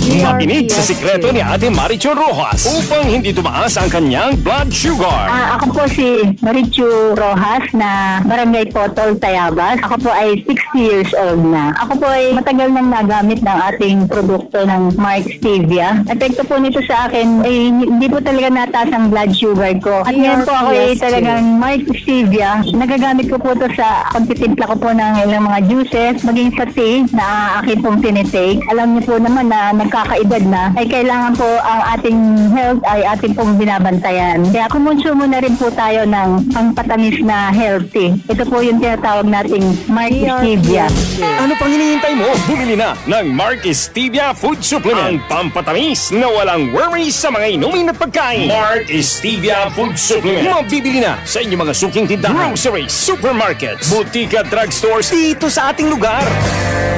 Makinig sa sikreto ni Ate Marichu Rojas upang hindi tumaas ang kanyang blood sugar. Ako po si Marichu Rojas na Barangay Potol, Tayabas. Ako po ay 60 years old na. Ako po ay matagal nang nagamit ng ating produkto ng Mark Stevia. Epekto po nito sa akin ay hindi po talaga nataas ang blood sugar ko. At ngayon po ako ay talagang Mark Stevia. Nagagamit ko po ito sa pagtitimpla ko po ng ilang mga juices, maging sa tea na akin pong tinitake. Alam niyo po naman na nagkakaedad na, ay kailangan po ang ating health ay ating pong binabantayan. Kaya kumonsumo na rin po tayo ng pangpatamis na healthy. Ito po yung tinatawag nating Mark Stevia. Ano pang hinihintay mo? Bumili na ng Mark Stevia Food Supplement. Ang pampatamis na walang worries sa mga inumin at pagkain. Mark Stevia Food Supplement. Mabibili na sa inyong mga suking tindahan, groceries, supermarkets, butika, drugstores dito sa ating lugar.